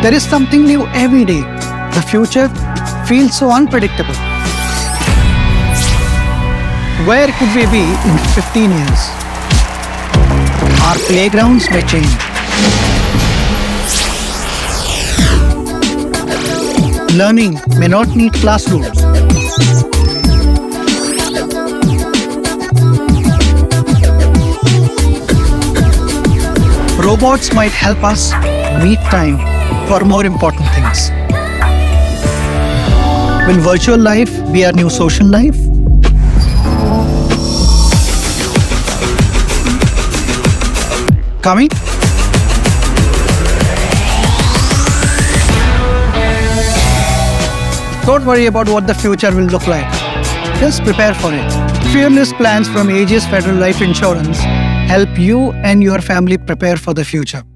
There is something new every day. The future feels so unpredictable. Where could we be in 15 years? Our playgrounds may change. Learning may not need classrooms. Robots might help us meet time for more important things. Will virtual life be our new social life? Coming? Don't worry about what the future will look like. Just prepare for it. Fearless plans from Ageas Federal Life Insurance help you and your family prepare for the future.